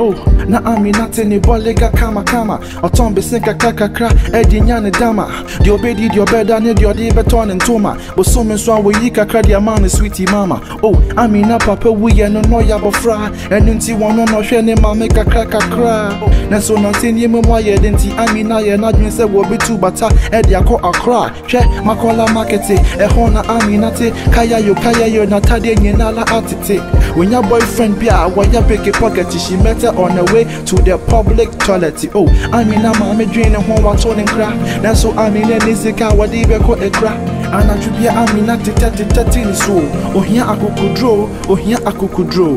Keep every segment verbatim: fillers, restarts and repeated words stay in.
Oh, na ami nothing ni bolega kama kama. Oton be sinka kaka kra, edi nyane dama. The obedi the obeda ne the odi beton and toma. But so men so we yika kra the amount sweetie mama. Oh, ami na papa we no no ya bofra. And unti one no hwe ne ma make a kra kra. Na so nothing ye memo ye denti ami na ye na dwen se wo be tu bata edi akọ akra. Hwe makola markete e ho na ami na te kaya yo kaya yo na tade nyina la atete. When your boyfriend be a why you pick a pocket, she met her on the way to the public toilet. Oh, I mean, I'm a dream and home what's on and crack. That's so I mean, and this is what they call a crack. And I should be I mean, not the tatty tatty so. Oh, here I could draw, oh, here I could draw.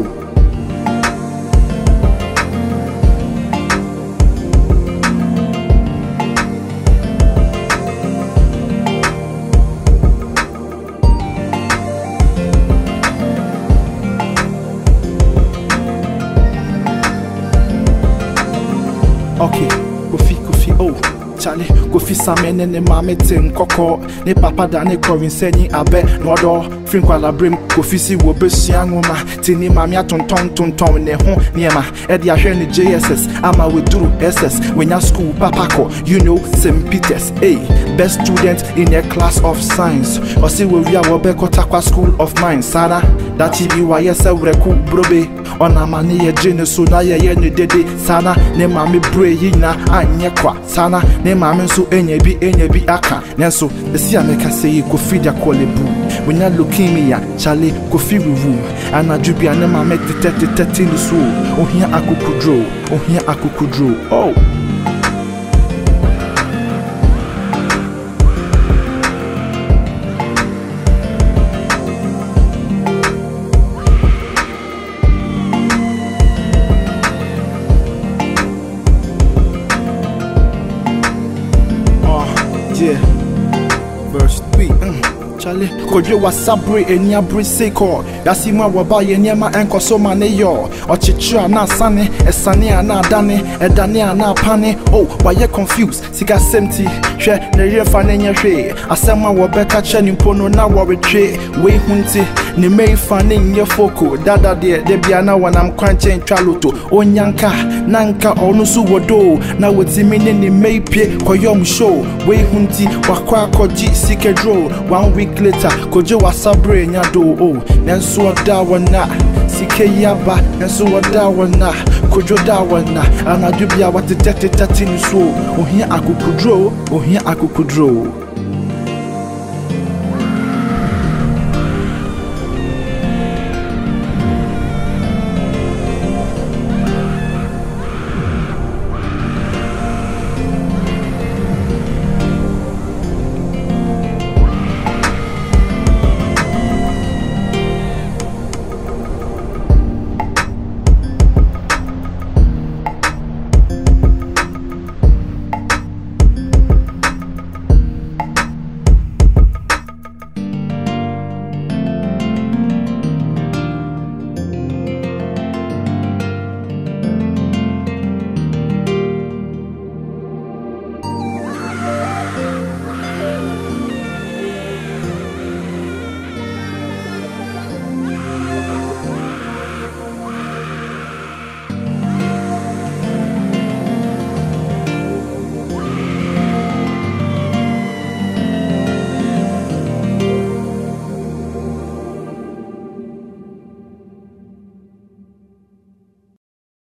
Okay, Kofi, Kofi, oh, Charlie, Kofi Samen and the Mametin Coco, ne Papa Dane Corin Seni Abe, Nodo, Finquala Brim, Kofi si wo besian woma, Tini Mamia ton ton ton ton ne hon, Niema, Eddie Asheni J S S, Ama with Duru S S, when your school Papako, you know, Saint Peter's, A, best student in a class of science, or see where we are Wabeko Takwa School of Mine, Sana, that T V Y S L Reku Brobe, on a mania genius, so na ye ni dede, Sana, ne mami bre yina, anye kwa, Sana, ne mami so enye bi enye bi aka, Nenso, the sea make say Kofi da kolebu, when you're leukemia, Charlie, Kofi Wu, and a jubia ne mame tete tete in the soul, oh here akukudro, oh here akukudro, oh. Yeah, verse three. Mm. Charlie, could you was sabre and ya brise call? Yasima waba yenema and kosoma ne yo, or chicha na sane, a sania na dane, a dania na pane. Oh, why you confused? Sika semti, share the real fanning she. Asama wabeka chen impono na worry tree, way hunty, ni may fanning your foco, dada dear, debiana when I'm crunching chaluto, onyanka, nanka, onusu wodo, now what's the meaning in may pay, koyom show, way hunty, wakwa koji, sika draw, one week later, kojo wasabre nyado, oh, nenso dawana, sike yaba, nenso dawana, kojo dawana, and I do be what the tatty tatty so, oh here I could draw, oh here I could draw.